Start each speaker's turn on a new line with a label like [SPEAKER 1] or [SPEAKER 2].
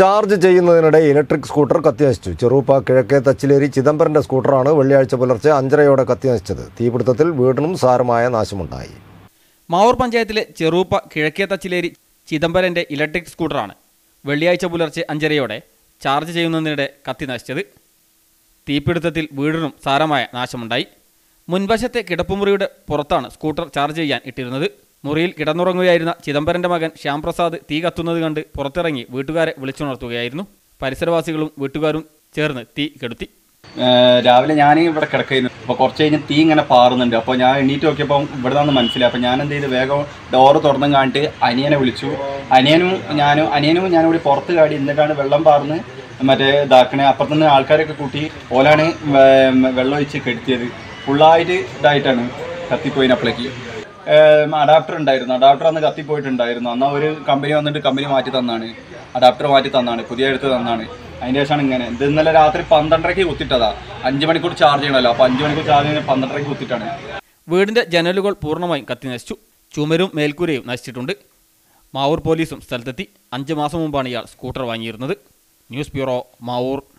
[SPEAKER 1] Charge ചെയ്യുന്നതിനിടെ electric scooter കത്തിനശിച്ചു. ചെറുപ്പ കിഴക്കേ തച്ചിലേരി ചിദംബരന്റെ സ്കൂട്ടറാണ് വെള്ളിയാഴ്ച പുലർച്ചെ 5:30 കത്തിനശിച്ചത്. തീപിടുത്തത്തിൽ വീടിനും സാരമായ നാശമുണ്ടായി.
[SPEAKER 2] മാവൂർ പഞ്ചായത്തിലെ ചെറുപ്പ കിഴക്കേ തച്ചിലേരി ചിദംബരന്റെ ഇലക്ട്രിക് സ്കൂട്ടറാണ് വെള്ളിയാഴ്ച പുലർച്ചെ 5:30 ചാർജ് ചെയ്യുന്നതിനിടെ കത്തിനശിച്ചത്. തീപിടുത്തത്തിൽ വീടിനും സാരമായ നാശമുണ്ടായി. മുൻവശത്തെ കിടപ്പുമുറിയുടെ പുറത്താണ് സ്കൂട്ടർ ചാർജ് ചെയ്യാൻ ഇട്ടിരുന്നത്. മുറിയിൽ കിടന്നുറങ്ങുകയായിരുന്ന ചിദംബരന്റെ മകൻ ശ്യാംപ്രസാദ് തീ കത്തുന്നത് കണ്ട് പുറത്തിറങ്ങി വീട്ടുകാരെ വിളിച്ചുണർത്തുകയായിരുന്നു. പരിസരവാസികളും വീട്ടുകാരും ചേർന്ന് തീ കെടുത്തി.
[SPEAKER 3] രാവിലെ ഞാൻ ഇവിടെ കിടക്കുന്നു. അപ്പോൾ കുറച്ച് കഴിഞ്ഞ് തീ ഇങ്ങനെ പാറുന്നുണ്ട്. അപ്പോൾ ഞാൻ എണീറ്റ് നോക്കിയപ്പോൾ ഇവിടെ നിന്ന് മനസ്സിലായി. അപ്പോൾ ഞാൻ എന്ത് ചെയ്ത് വേഗം ഡോറ് തുറന്നും കാണിട്ട് അനിയനെ വിളിച്ചു. അനിയനും ഞാനും കൂടി പുറത്ത് കാടി എന്നിട്ടാണ് വെള്ളം പാർന്ന് മറ്റേ ഇതാക്കണേ. അപ്പുറത്തുനിന്ന് ആൾക്കാരൊക്കെ കൂട്ടി ഓലാണ് വെള്ളം ഒഴിച്ച് കെടുത്തിയത്. ഫുള്ളായിട്ട് ഇതായിട്ടാണ് കത്തിപ്പോയിനപ്പോഴേക്ക്. അഡാപ്റ്റർ ഉണ്ടായിരുന്നു. അഡാപ്റ്റർ അന്ന് കത്തിപ്പോയിട്ടുണ്ടായിരുന്നു. എന്നാൽ ഒരു കമ്പനി വന്നിട്ട് കമ്പനി മാറ്റി തന്നാണ്. അഡാപ്റ്റർ മാറ്റി തന്നാണ്, പുതിയ എടുത്ത് തന്നാണ്. അതിൻ്റെ ശേഷമാണ് ഇങ്ങനെ. ഇത് ഇന്നലെ രാത്രി 12:30 കുത്തിട്ടതാ. 5 മണിക്കൂർ ചാർജ് ചെയ്യണമല്ലോ. അപ്പോൾ 5 മണിക്കൂർ ചാർജ് ചെയ്യുന്നത് 12:30 കുത്തിട്ടാണ്.
[SPEAKER 2] വീടിന്റെ ജനലുകൾ പൂർണ്ണമായും കത്തി നശിച്ചു. ചുമരും മേൽക്കൂരയും നശിച്ചിട്ടുണ്ട്. മാവൂർ പോലീസും സ്ഥലത്തെത്തി. 5 മാസം മുമ്പാണ് ഇയാൾ സ്കൂട്ടർ വാങ്ങിയിരുന്നത്. News bureau, Mavoor.